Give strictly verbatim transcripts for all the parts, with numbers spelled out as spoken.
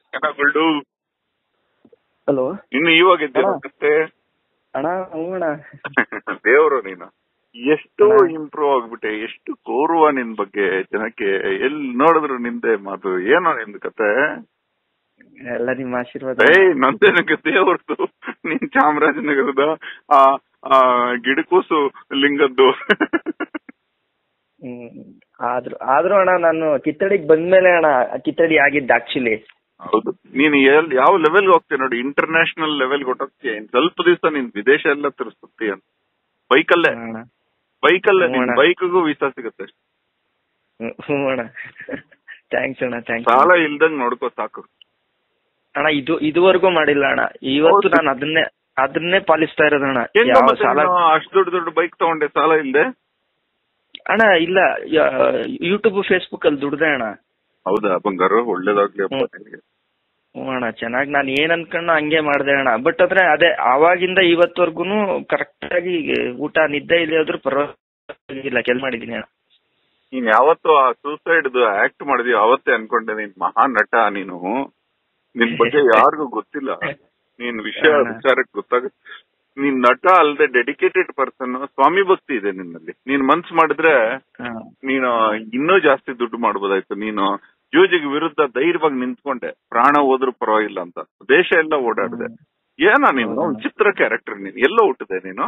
ಏನಗಳು hello, ಇನ್ನು ಇವಾಗ ಇದ್ದೇನೆ ಮತ್ತೆ ಅಣ್ಣ. ಅಣ್ಣ ದೇವ್ರು ನೀನು ಎಷ್ಟು ಇಂಪ್ರೂವ್ ಆಗ್ಬಿಟ್ಟೆ, ಎಷ್ಟು ಗೌರವ ನಿನ್ ಬಗ್ಗೆ ಜನಕ್ಕೆ. ಎಲ್ಲಿ ನೋಡಿದ್ರು ನಿಂದೆ ಮಾತು. ಏನೋ ನಿಂದ ಕತೆ? ಎಲ್ಲ ನಿಮ್ಮ ಆಶೀರ್ವಾದ. ಏಯ್ ನಂದೇನಕ್ಕೆ ದೇವ್ರದ್ದು, ನೀನ್ ಚಾಮರಾಜನಗರದ ಆ ಗಿಡಕೂಸು ಲಿಂಗದ್ದು. ಹ್ಮ್ ಆದ್ರೂ ಆದ್ರೂ ಅಣ್ಣ ನಾನು ಕಿತ್ತಡಿಗೆ ಬಂದ್ಮೇಲೆ ಅಣ್ಣ ಕಿತ್ತಡಿ ಆಗಿದ್ದ ಆಕ್ಚುಲಿ. ಹೌದು, ನೀನ್ ಎಲ್ ಯಾವ ಲೆವೆಲ್ಗೆ ಹೋಗ್ತೀಯ ನೋಡಿ, ಇಂಟರ್ನ್ಯಾಷನಲ್ ಲೆವೆಲ್ಗೆ ಹೊಟ್ಟೋಗ್ತೀಯ. ಸ್ವಲ್ಪ ದಿವಸ ನೀನ್ ವಿದೇಶ ಎಲ್ಲ ತಿರ್ಸ್ತೀಯ ಬೈಕಲ್ಲೇ. ಬೈಕಲ್ಲೇ ಬೈಕ್ಗೂ ವೀಸಾ ಸಿಗುತ್ತೆ. ಹ್ಞೂ ಅಣ್ಣ, ಥ್ಯಾಂಕ್ಸ್ ಅಣ್ಣ, ಥ್ಯಾಂಕ್ಸ್. ಸಾಲ ಇಲ್ದಂಗ್ ನೋಡ್ಕೋ ಸಾಕು ಅಣ್ಣ. ಇದು ಇದುವರೆಗೂ ಮಾಡಿಲ್ಲ ಅಣ್ಣ. ಇವತ್ತು ನಾನು ಅದನ್ನೇ ಅದನ್ನೇ ಪಾಲಿಸ್ತಾ ಇರೋದಣ್ಣ. ಅಷ್ಟು ದೊಡ್ಡ ದೊಡ್ಡ ಬೈಕ್ ತಗೊಂಡೆ ಸಾಲ ಇಲ್ದೆ? ಅಣ್ಣ ಇಲ್ಲ, ಯೂಟ್ಯೂಬ್ ಫೇಸ್ಬುಕ್ ಅಲ್ಲಿ ದುಡ್ದೆ ಅಣ್ಣ. ಹೌದಾ ಬಂಗಾರ, ಒಳ್ಳೇದಾಗ್ಲಿ. ಹ್ಞೂ ಅಣ್ಣ, ಚೆನ್ನಾಗಿ ನಾನು ಏನ್ ಅನ್ಕೊಂಡ ಹಂಗೆ ಮಾಡ್ದೆ ಅಣ್ಣ. ಬಟ್ ಆದ್ರೆ ಅದೇ ಆವಾಗಿಂದ ಇವತ್ತವರ್ಗುನು ಕರೆಕ್ಟ್ ಆಗಿ ಊಟ ನಿದ್ದೆ ಇಲ್ಲ ಆದ್ರೂ ಪರವಾಗಿಲ್ಲ ಕೆಲ್ ಮಾಡಿದೀನಿ ಅಣ್ಣ. ನೀನ್ ಯಾವತ್ತು ಆ ಸೂಸೈಡ್ ಆಕ್ಟ್ ಮಾಡಿದೀವಿ ಅವತ್ತೇ ಅನ್ಕೊಂಡೆ ನೀನ್ ಮಹಾನ್ ನಟ. ನೀನು ನಿನ್ ಬಗ್ಗೆ ಯಾರಿಗೂ ಗೊತ್ತಿಲ್ಲ, ನೀನ್ ವಿಷಯ ವಿಚಾರಕ್ಕೆ ಗೊತ್ತಾಗುತ್ತೆ. ನೀನ್ ನಟ ಅಲ್ಲದೆ ಡೆಡಿಕೇಟೆಡ್ ಪರ್ಸನ್. ಸ್ವಾಮಿ ಭಕ್ತಿ ಇದೆ ನಿನ್ನಲ್ಲಿ. ನೀನ್ ಮನ್ಸು ಮಾಡಿದ್ರೆ ನೀನು ಇನ್ನೂ ಜಾಸ್ತಿ ದುಡ್ಡು ಮಾಡ್ಬೋದಾಯ್ತು. ನೀನು ಜೂಜಿಗೆ ವಿರುದ್ಧ ಧೈರ್ಯವಾಗಿ ನಿಂತ್ಕೊಂಡೆ, ಪ್ರಾಣ ಹೋದ್ರೂ ಪರವಾಗಿಲ್ಲ ಅಂತ. ದೇಶ ಎಲ್ಲ ಓಡಾಡಿದೆ. ಏನ ನೀನು ಚಿತ್ರ ಕ್ಯಾರೆಕ್ಟರ್. ನೀನು ಎಲ್ಲೋ ಹುಟ್ಟಿದೆ ನೀನು.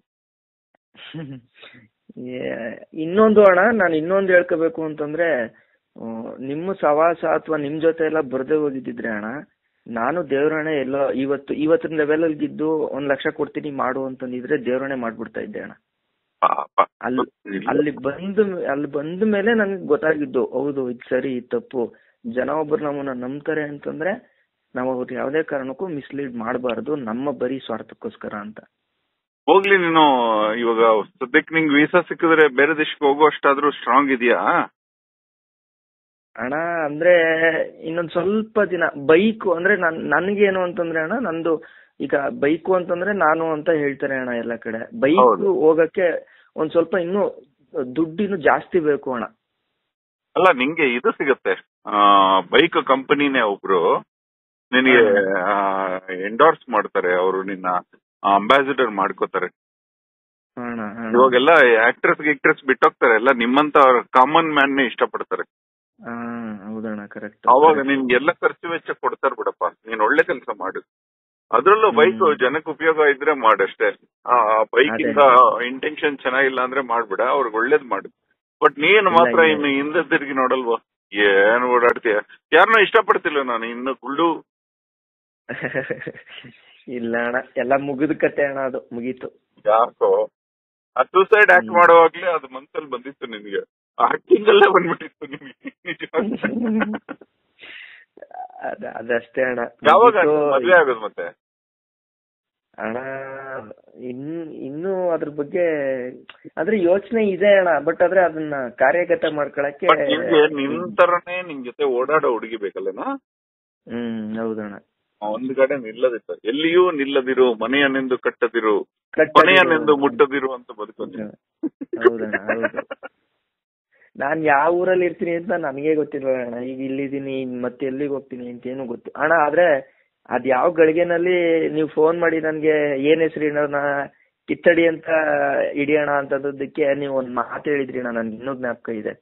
ಇನ್ನೊಂದು ಅಣ್ಣ, ನಾನು ಇನ್ನೊಂದು ಹೇಳ್ಕೋಬೇಕು ಅಂತಂದ್ರೆ, ನಿಮ್ಮ ಸವಾಸ ಅಥವಾ ನಿಮ್ ಜೊತೆ ಎಲ್ಲ ಬರ್ದೇ ಹೋಗಿದ್ದಿದ್ರೆ ಅಣ್ಣ, ನಾನು ದೇವ್ರಣೆ ಎಲ್ಲೋ ಇವತ್ತು ಇವತ್ತಿನ ಲೆವೆಲ್ ಅಲ್ಲಿ ಇದ್ದು ಒಂದ್ ಲಕ್ಷ ಕೊಡ್ತೀನಿ ಮಾಡು ಅಂತಂದಿದ್ರೆ ದೇವ್ರಣೆ ಮಾಡ್ಬಿಡ್ತಾ ಇದ್ದೆ ಅಣ್ಣ. ಅಲ್ಲಿ ಅಲ್ಲಿ ಬಂದು ಅಲ್ಲಿ ಬಂದ ಮೇಲೆ ನನ್ಗೆ ಗೊತ್ತಾಗಿದ್ದು, ಹೌದು ಇದು ಸರಿ ಇದು ತಪ್ಪು. ಜನ ಒಬ್ರು ನಮ್ಮನ್ನ ನಂಬ್ತಾರೆ ಅಂತಂದ್ರೆ ನಾವು ಅವ್ರು ಯಾವ್ದೇ ಕಾರಣಕ್ಕೂ ಮಿಸ್ಲೀಡ್ ಮಾಡಬಾರ್ದು, ನಮ್ಮ ಬರೀ ಸ್ವಾರ್ಥಕ್ಕೋಸ್ಕರ ಅಂತ. ಹೋಗ್ಲಿ, ನೀನು ಇವಾಗ ಸದ್ಯಕ್ಕೆ ನಿಂಗೆ ವೀಸಾ ಸಿಕ್ಕಿದ್ರೆ ಬೇರೆ ದೇಶಕ್ಕೆ ಹೋಗುವಷ್ಟಾದ್ರೂ ಸ್ಟ್ರಾಂಗ್ ಇದೆಯಾ ಅಣ್ಣ? ಅಂದ್ರೆ ಇನ್ನೊಂದ್ ಸ್ವಲ್ಪ ದಿನ ಬೈಕು ಅಂದ್ರೆ ನನ್ ನನ್ಗೇನು ಅಂತಂದ್ರೆ ಅಣ್ಣ, ನಂದು ಈಗ ಬೈಕು ಅಂತಂದ್ರೆ ನಾನು ಅಂತ ಹೇಳ್ತಾರೆ ಅಣ್ಣ ಎಲ್ಲ ಕಡೆ. ಬೈಕ್ ಹೋಗಕ್ಕೆ ಒಂದ್ ಸ್ವಲ್ಪ ಇನ್ನು ದುಡ್ಡು ಇನ್ನು ಜಾಸ್ತಿ ಬೇಕು ಅಣ್ಣ. ಅಲ್ಲ, ನಿಂಗೆ ಇದು ಸಿಗತ್ತೆ, ಬೈಕ್ ಕಂಪನಿನೇ ಒಬ್ರು ನಿನಗೆ ಎಂಡೋರ್ಸ್ ಮಾಡ್ತಾರೆ. ಅವರು ನಿನ್ನ ಅಂಬಾಸಿಡರ್ ಮಾಡ್ಕೋತಾರೆ. ಇವಾಗೆಲ್ಲ ಆಕ್ಟ್ರೆಸ್ ಗಿಕ್ಟ್ರೆಸ್ ಬಿಟ್ಟೋಗ್ತಾರೆ, ಎಲ್ಲ ನಿಮ್ಮಂತ ಕಾಮನ್ ಮ್ಯಾನ್ ನೇ ಇಷ್ಟಪಡ್ತಾರೆ. ಹೌದಣ್ಣ, ಕರೆಕ್ಟ್. ಅವಾಗ ನಿನ್ಗೆ ಎಲ್ಲ ಖರ್ಚು ವೆಚ್ಚ ಕೊಡ್ತಾರ ಬಿಡಪ್ಪ, ನೀನ್ ಒಳ್ಳೆ ಕೆಲಸ ಮಾಡು. ಅದ್ರಲ್ಲೂ ಬೈಕ್ ಜನಕ್ಕೆ ಉಪಯೋಗ ಇದ್ರೆ ಮಾಡಷ್ಟೇ. ಆ ಬೈಕ್ ಇಂದ ಇಂಟೆನ್ಷನ್ ಚೆನ್ನಾಗಿಲ್ಲ ಅಂದ್ರೆ ಮಾಡ್ಬಿಡ, ಅವ್ರಿಗೆ ಒಳ್ಳೇದ್ ಮಾಡು. ಬಟ್ ನೀನ್ ಮಾತ್ರ ಇನ್ನು ಹಿಂದೆ ತಿರುಗಿ ನೋಡಲ್ವಾ? ಏನ್ ಓಡಾಡ್ತೀಯ? ಯಾರನ್ನ ಇಷ್ಟಪಡ್ತಿಲ್ಲ ನಾನು ಇನ್ನು ಗುಳ್ಳು. ಇಲ್ಲ ಅಣ್ಣ, ಎಲ್ಲ ಮುಗಿದ ಕತೆ ಅಣ್ಣ, ಅದು ಮುಗೀತು. ಯಾಕೋ ಆ ಸೂಸೈಡ್ ಆಕ್ಟ್ ಮಾಡುವಾಗ್ಲೇ ಅದು ಮನ್ಸಲ್ಲಿ ಬಂದಿತ್ತು ನಿನ್ಗೆ, ಆಕ್ಟಿಂಗ್ ಅಲ್ಲೇ ಬಂದ್ಬಿಟ್ಟಿತ್ತು ನಿಮ್ಗೆ. ಅದಷ್ಟೇ ಅಣ್ಣ. ಯಾವಾಗ ಮದ್ವೆ ಆಗೋದು ಮತ್ತೆ ಅಣ್ಣ? ಇನ್ ಇನ್ನು ಅದ್ರ ಬಗ್ಗೆ ಆದ್ರೆ ಯೋಚನೆ ಇದೆ ಅಣ್ಣ. ಬಟ್ ಆದ್ರೆ ಅದನ್ನ ಕಾರ್ಯಗತ ಮಾಡ್ಕೊಳಕ್ಕೆ ನಿನ್ ತರನೇ ನಿನ್ ಜೊತೆ ಓಡಾಡೋ ಹುಡುಗಿ ಬೇಕಲ್ಲನಾ? ಹ್ಮ್, ಹೌದಣ್ಣ. ಒಂದ್ ಕಡೆ ನಿಲ್ಲದಿತ್ತು, ಎಲ್ಲಿಯೂ ನಿಲ್ಲದಿರು, ಮನೆಯನ್ನೆಂದು ಕಟ್ಟದಿರು, ಮನೆಯನ್ನೆಂದು ಮುಟ್ಟದಿರು ಅಂತ ಬದುಕೋದು. ಹೌದಣ್ಣ, ಹೌದು. ನಾನ್ ಯಾವ ಊರಲ್ಲಿ ಇರ್ತೀನಿ ಅಂತ ನನಗೆ ಗೊತ್ತಿಲ್ವ ಅಣ್ಣ. ಈಗ ಇಲ್ಲಿದ್ದೀನಿ, ಮತ್ತೆ ಎಲ್ಲಿಗೆ ಹೋಗ್ತೀನಿ ಅಂತ ಏನು ಗೊತ್ತು ಅಣ್ಣ. ಆದ್ರೆ ಅದ್ ಯಾವ ಗಳಿಗೆನಲ್ಲಿ ನೀವು ಫೋನ್ ಮಾಡಿ ನನ್ಗೆ ಏನ್ ಹೆಸರು ಇಡೋಣ, ಕಿತ್ತಡಿ ಅಂತ ಹಿಡಿಯೋಣ ಅಂತದಕ್ಕೆ ನೀವು ಒಂದ್ ಮಾತು ಹೇಳಿದ್ರಿ ಅಣ್ಣ, ನನ್ಗೆ ಇನ್ನೂ ಜ್ಞಾಪಕ ಇದೆ.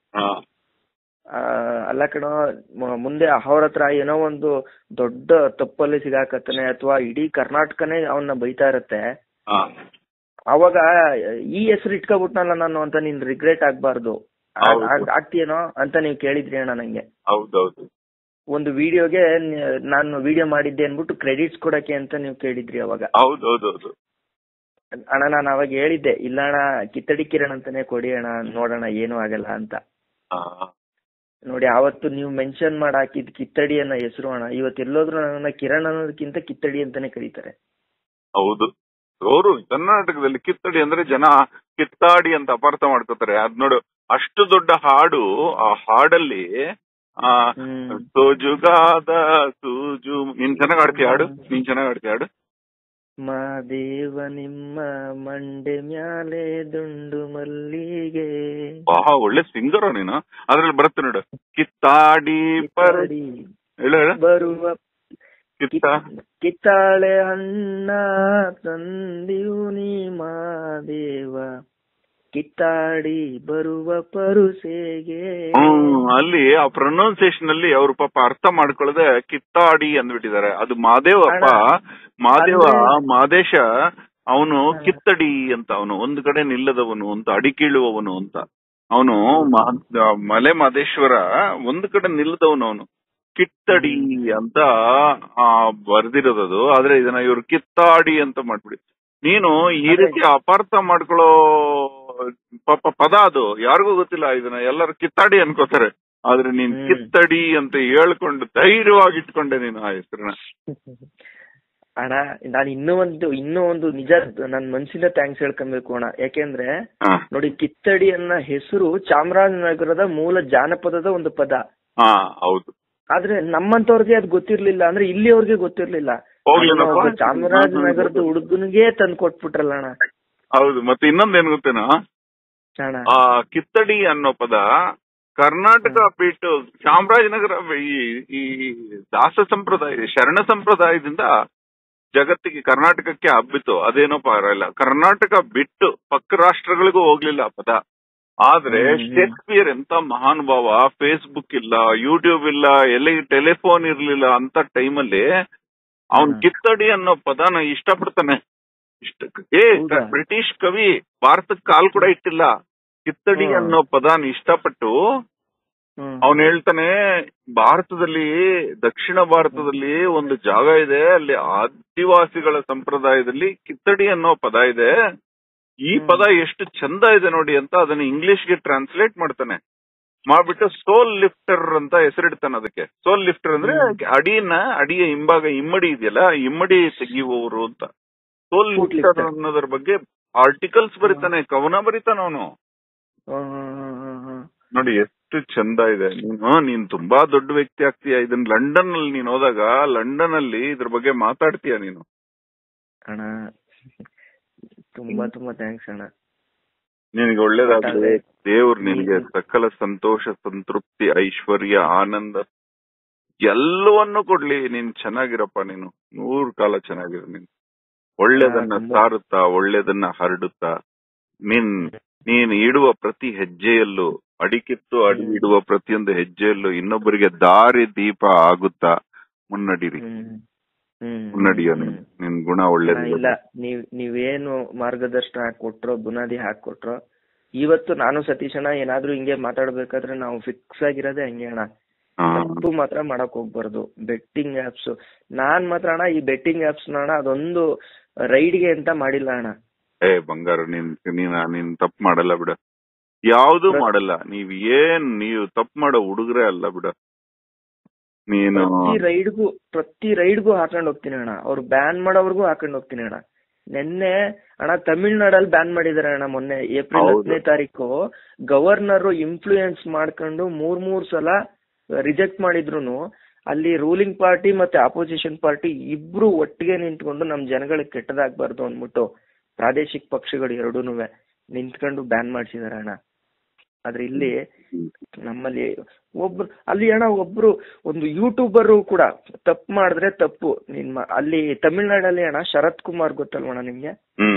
ಅಲ್ಲ ಕಣ, ಮುಂದೆ ಅಹೋರಾತ್ರ ಏನೋ ಒಂದು ದೊಡ್ಡ ತಪ್ಪಲ್ಲಿ ಸಿಗಾಕತ್ತಾನೆ ಅಥವಾ ಇಡೀ ಕರ್ನಾಟಕನೇ ಅವನ್ನ ಬೈತಾ ಇರತ್ತೆ, ಅವಾಗ ಈ ಹೆಸರು ಇಟ್ಕೊಬಿಟ್ನಲ್ಲ ನಾನು ಅಂತ ನೀನ್ ರಿಗ್ರೆಟ್ ಆಗ್ಬಾರ್ದು, ಆಗ್ತೀಯೇನೋ ಅಂತ ನೀವ್ ಕೇಳಿದ್ರಿ ಅಣ್ಣ ನಂಗೆ. ಹೌದೌದು. ಒಂದು ವಿಡಿಯೋಗೆ ನಾನು ವಿಡಿಯೋ ಮಾಡಿದ್ದೆ ಅನ್ಬಿಟ್ಟು ಕ್ರೆಡಿಟ್ಸ್ ಕೊಡಕ್ಕೆ ಅಂತ ನೀವು ಕೇಳಿದ್ರಿ ಅವಾಗ. ಹೌದೌದೌದು ಅಣ್ಣ, ನಾನು ಅವಾಗ ಹೇಳಿದ್ದೆ, ಇಲ್ಲ ಅಣ್ಣ ಕಿತ್ತಡಿ ಕಿರಣ್ ಅಂತಾನೆ ಕೊಡಿ ಅಣ್ಣ, ನೋಡೋಣ ಏನು ಆಗಲ್ಲ ಅಂತ. ನೋಡಿ, ಅವತ್ತು ನೀವು ಮೆನ್ಷನ್ ಮಾಡಿ ಹಾಕಿದ್ ಕಿತ್ತಡಿ ಅನ್ನೋ ಹೆಸರು ಅಣ್ಣ, ಇವತ್ತು ಎಲ್ಲೋದ್ರು ನನ್ನ ಕಿರಣ್ ಅನ್ನೋದಕ್ಕಿಂತ ಕಿತ್ತಡಿ ಅಂತಾನೆ ಕರೀತಾರೆ. ಹೌದು, ಅವರು ಕರ್ನಾಟಕದಲ್ಲಿ ಕಿತ್ತಡಿ ಅಂದ್ರೆ ಜನ ಕಿತ್ತಾಡಿ ಅಂತ ಅಪಾರ್ಥ ಮಾಡ್ಕೋತಾರೆ. ಅದ್ ನೋಡು, ಅಷ್ಟು ದೊಡ್ಡ ಹಾಡು, ಆ ಹಾಡಲ್ಲಿ ಆ ಸೋಜುಗಾದ ಸೂಜು. ನೀನ್ ಚೆನ್ನಾಗ್ ಆಡ್ತೀಯ ಹಾಡು, ನೀನ್ ಚೆನ್ನಾಗ್ ಆಡ್ತೀಯ ಹಾಡು. ಮಾದೇವ ನಿಮ್ಮ ಮಂಡೆ ಮ್ಯಾಲೆ ದುಂಡು ಮಲ್ಲಿಗೆ. ಬಹಳ ಒಳ್ಳೆ ಸಿಂಗರ್ ನೀನು. ಅದ್ರಲ್ಲಿ ಬರುತ್ತೆ ನೋಡು, ಕಿತ್ತಾಡಿ ಪರಡಿ ಬರುವ ಕಿತ್ತ ಕಿತ್ತಾಳೆ ಹಣ್ಣ ತಂದಿವು ನೀ ಮಾದೇವ, ಕಿತ್ತಾಡಿ ಬರುವ ಪರುಸೆಗೆ. ಹ್ಮ್ ಅಲ್ಲಿ ಆ ಪ್ರೊನೌನ್ಸಿಯೇಷನ್ ಅಲ್ಲಿ ಅವ್ರು ಪಾಪ ಅರ್ಥ ಮಾಡ್ಕೊಳ್ಳದೆ ಕಿತ್ತಾಡಿ ಅಂದ್ಬಿಟ್ಟಿದ್ದಾರೆ. ಅದು ಮಾದೇವಪ್ಪ, ಮಾದೇವ ಮಾದೇಶ ಅವನು ಕಿತ್ತಡಿ ಅಂತ, ಅವನು ಒಂದು ಕಡೆ ನಿಲ್ಲದವನು ಅಂತ, ಅಡಿಕೀಳುವವನು ಅಂತ. ಅವನು ಮಲೆ ಮಹದೇಶ್ವರ ಒಂದು ಕಡೆ ನಿಲ್ಲದವನು, ಅವನು ಕಿತ್ತಡಿ ಅಂತ ಬರ್ದಿರೋದದು. ಆದ್ರೆ ಇದನ್ನ ಇವ್ರು ಕಿತ್ತಾಡಿ ಅಂತ ಮಾಡ್ಬಿಡಿ. ನೀನು ಈ ರೀತಿ ಅಪಾರ್ಥ ಮಾಡ್ಕೊಳ್ಳೋ ಪಾಪ ಪದ ಅದು, ಯಾರಿಗೂ ಗೊತ್ತಿಲ್ಲ. ಇದನ್ನ ಎಲ್ಲರೂ ಕಿತ್ತಾಡಿ ಅನ್ಕೋತಾರೆ. ಆದ್ರೆ ನೀನ್ ಕಿತ್ತಡಿ ಅಂತ ಹೇಳ್ಕೊಂಡು ಧೈರ್ಯವಾಗಿ ಇಟ್ಕೊಂಡೆ ನೀನು ಆ ಹೆಸರನ್ನ. ಅಣ್ಣ ನಾನು ಇನ್ನೂ ಒಂದು ಇನ್ನೂ ಒಂದು ನಿಜ ನನ್ ಮನ್ಸಿಂದ ಥ್ಯಾಂಕ್ಸ್ ಹೇಳ್ಕೊಬೇಕು ಅಣ್ಣ. ಯಾಕೆಂದ್ರೆ ನೋಡಿ, ಕಿತ್ತಡಿ ಅನ್ನೋ ಹೆಸರು ಚಾಮರಾಜನಗರದ ಮೂಲ ಜಾನಪದದ ಒಂದು ಪದ. ಹಾ ಹೌದು. ಆದ್ರೆ ನಮ್ಮಂತವ್ರಿಗೆ ಅದು ಗೊತ್ತಿರ್ಲಿಲ್ಲ, ಅಂದ್ರೆ ಇಲ್ಲಿಯವ್ರಿಗೆ ಗೊತ್ತಿರ್ಲಿಲ್ಲ. ಚಾಮರಾಜನಗರದ ಹುಡುಗನಿಗೆ ತಂದು ಕೊಟ್ಬಿಟ್ರಲ್ಲ ಅಣ್ಣ. ಹೌದು. ಮತ್ತೆ ಇನ್ನೊಂದೇನ್ ಗೊತ್ತೇನೋ, ಆ ಕಿತ್ತಡಿ ಅನ್ನೋ ಪದ ಕರ್ನಾಟಕ ಬಿಟ್ಟು ಚಾಮರಾಜನಗರ ಈ ದಾಸ ಸಂಪ್ರದಾಯ, ಶರಣ ಸಂಪ್ರದಾಯದಿಂದ ಜಗತ್ತಿಗೆ ಕರ್ನಾಟಕಕ್ಕೆ ಹಬ್ಬಿತು. ಅದೇನೋ ಪರವಾಗಿಲ್ಲ, ಕರ್ನಾಟಕ ಬಿಟ್ಟು ಪಕ್ಕ ರಾಷ್ಟ್ರಗಳಿಗೂ ಹೋಗ್ಲಿಲ್ಲ ಆ ಪದ. ಆದ್ರೆ ಶೇಕ್ಸ್ಪಿಯರ್ ಎಂತ ಮಹಾನುಭಾವ, ಫೇಸ್ಬುಕ್ ಇಲ್ಲ, ಯೂಟ್ಯೂಬ್ ಇಲ್ಲ, ಎಲ್ಲಿ ಟೆಲಿಫೋನ್ ಇರ್ಲಿಲ್ಲ ಅಂತ ಟೈಮಲ್ಲಿ ಅವನ್ ಕಿತ್ತಡಿ ಅನ್ನೋ ಪದನ ಇಷ್ಟಪಡ್ತಾನೆ. ಇಷ್ಟ ಏ ಬ್ರಿಟಿಷ್ ಕವಿ ಭಾರತಕ್ಕೆ ಕಾಲ್ ಕೂಡ ಇಟ್ಟಿಲ್ಲ. ಕಿತ್ತಡಿ ಅನ್ನೋ ಪದನ ಇಷ್ಟಪಟ್ಟು ಅವನ್ ಹೇಳ್ತಾನೆ, ಭಾರತದಲ್ಲಿ ದಕ್ಷಿಣ ಭಾರತದಲ್ಲಿ ಒಂದು ಜಾಗ ಇದೆ, ಅಲ್ಲಿ ಆದಿವಾಸಿಗಳ ಸಂಪ್ರದಾಯದಲ್ಲಿ ಕಿತ್ತಡಿ ಅನ್ನೋ ಪದ ಇದೆ. ಈ ಪದ ಎಷ್ಟು ಚಂದ ಇದೆ ನೋಡಿ ಅಂತ ಅದನ್ನ ಇಂಗ್ಲಿಷ್ಗೆ ಟ್ರಾನ್ಸ್ಲೇಟ್ ಮಾಡ್ತಾನೆ. ಮಾಡ್ಬಿಟ್ಟು ಸೋಲ್ ಲಿಫ್ಟರ್ ಅಂತ ಹೆಸರಿಡ್ತಾನೆ ಅದಕ್ಕೆ. ಸೋಲ್ ಲಿಫ್ಟರ್ ಅಂದ್ರೆ ಅಡಿಯನ್ನ, ಅಡಿಯ ಹಿಂಭಾಗ ಇಮ್ಮಡಿ ಇದೆಯಲ್ಲ, ಇಮ್ಮಡಿ ತೆಗೆಯುವವರು ಅಂತ. ಸೋಲ್ ಲಿಫ್ಟರ್ ಅನ್ನೋದ್ರ ಬಗ್ಗೆ ಆರ್ಟಿಕಲ್ಸ್ ಬರೀತಾನೆ, ಕವನ ಬರೀತಾನ ಅವನು. ನೋಡಿ ಎಷ್ಟು ಚಂದ ಇದೆ. ನೀನು ನೀನ್ ತುಂಬಾ ದೊಡ್ಡ ವ್ಯಕ್ತಿ ಆಗ್ತೀಯ. ಇದನ್ನ ಲಂಡನ್ ಅಲ್ಲಿ ನೀನ್ ಹೋದಾಗ, ಲಂಡನ್ ಅಲ್ಲಿ ಇದ್ರ ಬಗ್ಗೆ ಮಾತಾಡ್ತೀಯ ನೀನು. ಅಣ್ಣ ತುಂಬಾ ತುಂಬಾ ಥ್ಯಾಂಕ್ಸ್ ಅಣ್ಣ. ನಿನಗೆ ಒಳ್ಳೇದಾಗ್ಲಿ. ದೇವ್ರು ನಿನಗೆ ಸಕಲ ಸಂತೋಷ, ಸಂತೃಪ್ತಿ, ಐಶ್ವರ್ಯ, ಆನಂದ ಎಲ್ಲವನ್ನೂ ಕೊಡ್ಲಿ. ನೀನ್ ಚೆನ್ನಾಗಿರಪ್ಪ. ನೀನು ನೂರು ಕಾಲ ಚೆನ್ನಾಗಿರು. ನೀನು ಒಳ್ಳೇದನ್ನ ಸಾರುತ್ತಾ, ಒಳ್ಳೇದನ್ನ ಹರಡುತ್ತಾ, ನೀನ್ ನೀನ್ ಇಡುವ ಪ್ರತಿ ಹೆಜ್ಜೆಯಲ್ಲೂ, ಅಡಿಕಿತ್ತು ಅಡಿ ಇಡುವ ಪ್ರತಿಯೊಂದು ಹೆಜ್ಜೆಯಲ್ಲೂ ಇನ್ನೊಬ್ಬರಿಗೆ ದಾರಿ ದೀಪ ಆಗುತ್ತಾ ಮುನ್ನಡೀರಿ. ಮುನ್ನಡಿಯೋ ನೀನ್ ನಿನ್ ಗುಣ ಒಳ್ಳೇದು. ಇಲ್ಲ, ನೀವ್ ನೀವೇನು ಮಾರ್ಗದರ್ಶನ ಹಾಕೊಟ್ರೋ, ಬುನಾದಿ ಹಾಕೊಟ್ರೋ, ಇವತ್ತು ನಾನು ಸತೀಶ್ ಅಣ್ಣ ಏನಾದ್ರೂ ಹಿಂಗೆ ಮಾತಾಡ್ಬೇಕಾದ್ರೆ ನಾವು ಫಿಕ್ಸ್ ಆಗಿರೋದೇ ಹಂಗೆ ಅಣ್ಣ. ತಪ್ಪು ಮಾತ್ರ ಮಾಡಕ್ ಹೋಗ್ಬಾರ್ದು. ಬೆಟ್ಟಿಂಗ್ ಆಪ್ಸ್ ನಾನ್ ಮಾತ್ರ ಅಣ್ಣ, ಈ ಬೆಟ್ಟಿಂಗ್ ಆಪ್ಸ್ ಅಣ್ಣ ಅದೊಂದು ರೈಡ್ಗೆ ಅಂತ ಮಾಡಿಲ್ಲ ಅಣ್ಣ. ಏ ಬಂಗಾರ, ನೀನ್ ನೀನ್ ನೀನ್ ತಪ್ಪು ಮಾಡಲ್ಲ ಬಿಡ, ಯಾವ್ದು ಮಾಡಲ್ಲ. ನೀವ್ ಏನ್ ನೀವು ತಪ್ಪು ಮಾಡೋ ಹುಡುಗ್ರೆ ಅಲ್ಲ ಬಿಡ. ನೀನು ಪ್ರತಿ ರೈಡ್ಗೂ ಪ್ರತಿ ರೈಡ್ಗೂ ಹಾಕೊಂಡ್ ಹೋಗ್ತೀನಿ ಅಣ್ಣ. ಅವ್ರು ಬ್ಯಾನ್ ಮಾಡೋವರ್ಗೂ ಹಾಕೊಂಡ್ ಹೋಗ್ತೀನಿ ಅಣ್ಣ. ನಿನ್ನೆ ಅಣ್ಣ ತಮಿಳ್ನಾಡಲ್ಲಿ ಬ್ಯಾನ್ ಮಾಡಿದಾರೆ ಅಣ್ಣ. ಮೊನ್ನೆ ಏಪ್ರಿಲ್ ಹತ್ತನೇ ತಾರೀಕು ಗವರ್ನರ್ ಇನ್ಫ್ಲೂಯೆನ್ಸ್ ಮಾಡ್ಕೊಂಡು ಮೂರ್ ಮೂರ್ ಸಲ ರಿಜೆಕ್ಟ್ ಮಾಡಿದ್ರು. ಅಲ್ಲಿ ರೂಲಿಂಗ್ ಪಾರ್ಟಿ ಮತ್ತೆ ಅಪೋಸಿಷನ್ ಪಾರ್ಟಿ ಇಬ್ರು ಒಟ್ಟಿಗೆ ನಿಂತ್ಕೊಂಡು ನಮ್ ಜನಗಳಿಗೆ ಕೆಟ್ಟದಾಗ್ಬಾರ್ದು ಅಂದ್ಬಿಟ್ಟು ಪ್ರಾದೇಶಿಕ ಪಕ್ಷಗಳು ಎರಡೂನು ನಿಂತ್ಕೊಂಡು ಬ್ಯಾನ್ ಮಾಡ್ಸಿದಾರೆ ಅಣ್ಣ. ಆದ್ರೆ ಇಲ್ಲಿ ನಮ್ಮಲ್ಲಿ ಒಬ್ರು ಅಲ್ಲಿ ಅಣ್ಣ ಒಬ್ರು ಒಂದು ಯೂಟ್ಯೂಬರ್ ಕೂಡ ತಪ್ಪು ಮಾಡಿದ್ರೆ ತಪ್ಪು ನಿಮ್ಮ ಅಲ್ಲಿ ತಮಿಳ್ನಾಡಲ್ಲಿ ಅಣ್ಣ ಶರತ್ ಕುಮಾರ್ ಗೊತ್ತಲ್ವಣ್ಣ ನಿಮ್ಗೆ?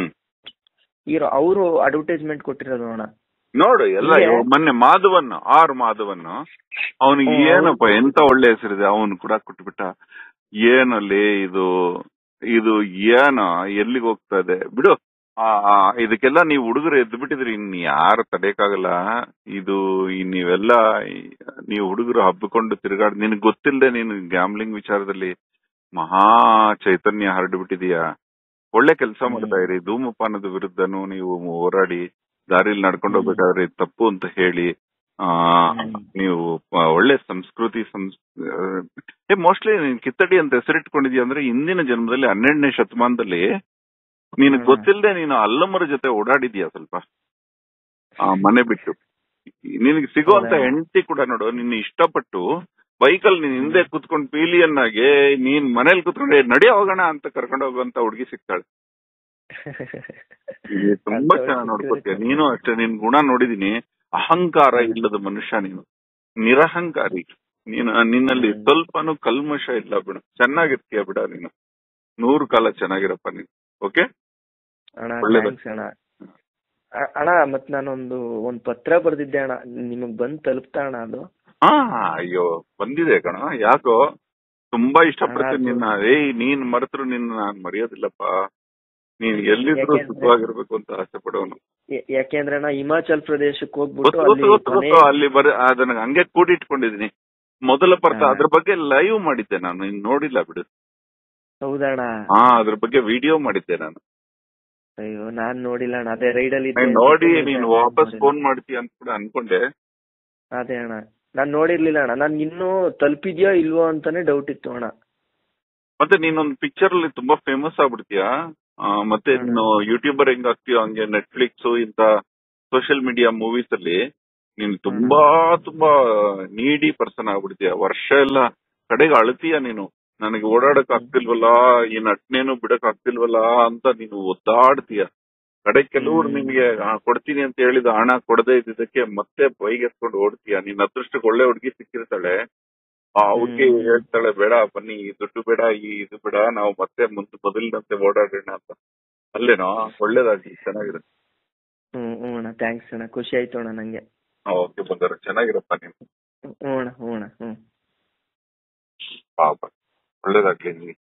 ಇರೋ ಅವರು ಅಡ್ವರ್ಟೈಸ್ಮೆಂಟ್ ಕೊಟ್ಟಿರೋದು ಅಣ್ಣ. ನೋಡು ಎಲ್ಲ ಮೊನ್ನೆ ಮಾಧವನ್ ಆರ್ ಮಾಧವನ್ ಅವನಿಗೆ ಏನಪ್ಪ ಎಂತ ಒಳ್ಳೆ ಹೆಸರಿದೆ, ಅವನು ಕೂಡ ಕೊಟ್ಬಿಟ್ಟ. ಏನಲ್ಲಿ ಇದು ಇದು ಏನ ಎಲ್ಲಿಗೆ ಹೋಗ್ತಾ ಇದೆ ಬಿಡು. ಆ ಇದಕ್ಕೆಲ್ಲ ನೀವು ಹುಡುಗರು ಎದ್ದು ಬಿಟ್ಟಿದ್ರಿ, ಇನ್ ಯಾರು ತಡೆಯಕ್ಕಾಗಲ್ಲ. ಇದು ನೀವೆಲ್ಲ ನೀವು ಹುಡುಗರು ಹಬ್ಬಿಕೊಂಡು ತಿರುಗಾಡ್, ನಿನಗ್ ಗೊತ್ತಿಲ್ಲದೆ ನೀನು ಗ್ಯಾಮ್ಲಿಂಗ್ ವಿಚಾರದಲ್ಲಿ ಮಹಾ ಚೈತನ್ಯ ಹರಡು ಬಿಟ್ಟಿದೀಯಾ. ಒಳ್ಳೆ ಕೆಲಸ ಮಾಡ್ತಾ ಇರಿ. ಧೂಮಪಾನದ ವಿರುದ್ಧನೂ ನೀವು ಹೋರಾಡಿ, ದಾರಿಲಿ ನಡ್ಕೊಂಡು ಹೋಗ್ಬೇಕಾದ್ರೆ ತಪ್ಪು ಅಂತ ಹೇಳಿ ಆ ನೀವು ಒಳ್ಳೆ ಸಂಸ್ಕೃತಿ ಸಂಸ್ ಮೋಸ್ಟ್ಲಿ ನೀನ್ ಕಿತ್ತಡಿ ಅಂತ ಹೆಸರಿಟ್ಕೊಂಡಿದ್ಯಾ ಅಂದ್ರೆ ಹಿಂದಿನ ಜನ್ಮದಲ್ಲಿ ಹನ್ನೆರಡನೇ ಶತಮಾನದಲ್ಲಿ ನೀನ್ ಗೊತ್ತಿಲ್ಲದೆ ನೀನು ಅಲ್ಲಮ್ಮರ ಜೊತೆ ಓಡಾಡಿದ್ಯಾ ಸ್ವಲ್ಪ ಆ ಮನೆ ಬಿಟ್ಟು. ನಿನಗೆ ಸಿಗುವಂತ ಹೆಂಡತಿ ಕೂಡ ನೋಡು, ನಿನ್ನ ಇಷ್ಟಪಟ್ಟು ಬೈಕಲ್ಲಿ ನೀನ್ ಹಿಂದೆ ಕುತ್ಕೊಂಡು ಪೀಲಿಯನ್ನಾಗೆ ನೀನ್ ಮನೇಲಿ ಕುತ್ಕೊಂಡು ನಡಿ ಹೋಗೋಣ ಅಂತ ಕರ್ಕೊಂಡು ಹೋಗುವಂತ ಹುಡುಗಿ ಸಿಗ್ತಾಳೆ. ತುಂಬಾ ಚೆನ್ನಾಗಿ ನೋಡ್ಕೋತೀಯ. ನೀನು ಅಷ್ಟೇ, ನಿನ್ ಗುಣ ನೋಡಿದೀನಿ. ಅಹಂಕಾರ ಇಲ್ಲದ ಮನುಷ್ಯ ನೀನು, ನಿರಹಂಕಾರಿ. ನೀನು ನಿನ್ನಲ್ಲಿ ಸ್ವಲ್ಪನೂ ಕಲ್ಮಶ ಇಲ್ಲ ಬಿಡು, ಚೆನ್ನಾಗಿರ್ತೀಯ ಬಿಡ ನೀನು. ನೂರು ಕಾಲ ಚೆನ್ನಾಗಿರಪ್ಪ ನೀನು. ಓಕೆ ಅಣ್ಣ ಥ್ಯಾಂಕ್ಸ್ ಅಣ್ಣ. ಅಣ್ಣ ಮತ್ ನಾನೊಂದು ಒಂದ್ ಪತ್ರ ಬರ್ದಿದ್ದೆ ಅಣ್ಣ, ನಿಮಗ್ ಬಂದ್ ತಲುಪ್ತಾ ಅಣ್ಣ ಅದು? ಹಾ ಅಯ್ಯೋ ಬಂದಿದೆ ಕಣ, ಯಾಕೋ ತುಂಬಾ ಇಷ್ಟಪಡ್ತೀನಿ ನಿನ್ನ. ಏಯ್ ನೀನ್ ಮರೆತರು ನಿನ್ನ ನಾನ್ ಮರೆಯೋದಿಲ್ಲಪ್ಪ. ನೀನ್ ಎಲ್ಲಿದ್ರು ಸುಖವಾಗಿರ್ಬೇಕು ಅಂತ ಆಸೆ ಪಡೋನು. ಯಾಕೆಂದ್ರೆ ನಾ ಹಿಮಾಚಲ್ ಪ್ರದೇಶಕ್ಕೆ ಹೋಗ್ಬಿಟ್ಟು ಅಲ್ಲಿ ಬರ ಅದನ್ನ ಹಂಗೆ ಕೂಡಿಟ್ಕೊಂಡಿದೀನಿ. ಮೊದಲ ಪರ್ತ ಅದ್ರ ಬಗ್ಗೆ ಲೈವ್ ಮಾಡಿದ್ದೆ ನಾನು, ಇನ್ ನೋಡಿಲ್ಲ ಬಿಡು. ಹೌದಣ್ಣ? ಹಾ ಅದ್ರ ಬಗ್ಗೆ ವಿಡಿಯೋ ಮಾಡಿದ್ದೆ ನಾನು. ಅಯ್ಯೋ ನಾನ್ ನೋಡಿಲ್ಲ ಅಣ್ಣ, ಅದೇ ರೈಡಲ್ಲಿ ನೋಡಿ ನೀನ್ ವಾಪಸ್ ಫೋನ್ ಮಾಡ್ತೀಯ ಅಂತ ಕೂಡ ಅನ್ಕೊಂಡೆ. ಅದೇ ಅಣ್ಣ ನಾನ್ ನೋಡಿರ್ಲಿಲ್ಲ ಅಣ್ಣ, ನನ್ ಇನ್ನೂ ತಲುಪಿದ್ಯೋ ಇಲ್ವೋ ಅಂತಾನೆ ಡೌಟ್ ಇತ್ತು ಅಣ್ಣ. ಮತ್ತೆ ನೀನೊಂದು ಪಿಕ್ಚರ್ ಅಲ್ಲಿ ತುಂಬಾ ಫೇಮಸ್ ಆಗ್ಬಿಡ್ತೀಯಾ, ಮತ್ತೆ ನೀನು ಯೂಟ್ಯೂಬರ್ ಹೆಂಗ್ ಆಗ್ತೀಯೋ ಹಂಗೆ ನೆಟ್ಫ್ಲಿಕ್ಸ್ ಇಂತ ಸೋಷಿಯಲ್ ಮೀಡಿಯಾ ಮೂವೀಸ್ ಅಲ್ಲಿ ನೀನ್ ತುಂಬಾ ತುಂಬಾ ನೀಡಿ ಪರ್ಸನ್ ಆಗ್ಬಿಡ್ತೀಯ. ವರ್ಷ ಎಲ್ಲ ಕಡೆಗೆ ಅಳ್ತೀಯ ನೀನು, ನನಗೆ ಓಡಾಡಕ್ ಆಗ್ತಿಲ್ವಲ್ಲ, ಈ ನಟ್ನೇನು ಬಿಡಕ್ ಆಗ್ತಿಲ್ವಲ್ಲ ಅಂತ ನೀನು ಒದ್ದಾಡ್ತೀಯ. ಕಡೆ ಕೆಲವ್ರು ನಿನ್ಗೆ ಕೊಡ್ತೀನಿ ಅಂತ ಹೇಳಿದ ಹಣ ಕೊಡದೇ ಇದ್ದಿದ್ದಕ್ಕೆ ಮತ್ತೆ ಬೈಗೆತ್ಕೊಂಡು ಓಡ್ತೀಯ. ನಿನ್ನ ಅದೃಷ್ಟಕ್ಕೆ ಒಳ್ಳೆ ಹುಡುಗಿ ಸಿಕ್ಕಿರ್ತಾಳೆ, ಆ ಹುಡುಗಿ ಹೇಳ್ತಾಳೆ ಬೇಡ ಬನ್ನಿ ದುಡ್ಡು ಬೇಡ ಈ ಇದು ಬೇಡ, ನಾವು ಮತ್ತೆ ಮುಂದೆ ಮೊದಲಿನಂತೆ ಓಡಾಡೋಣ ಅಂತ. ಅಲ್ಲೇನೋ ಒಳ್ಳೇದಾಗ್ಲಿ, ಚೆನ್ನಾಗಿರುತ್ತೆ. ಹ್ಮ್ ಹ್ಮ್ ಅಣ್ಣ ಥ್ಯಾಂಕ್ಸ್ ಅಣ್ಣ, ಖುಷಿ ಆಯ್ತು ಅಣ್ಣ ನಂಗೆ. ಓಕೆ ಬಂಗಾರ, ಚೆನ್ನಾಗಿರಪ್ಪ ನೀನು. ಹ್ಮ್ ಅಣ್ಣ ಹ್ಮ್ ಅಣ್ಣ ಹ್ಮ್ ಪಾಪ ಒಳ್ಳೇದಾಗ್ಲಿ ನಿನ್ಗೆ.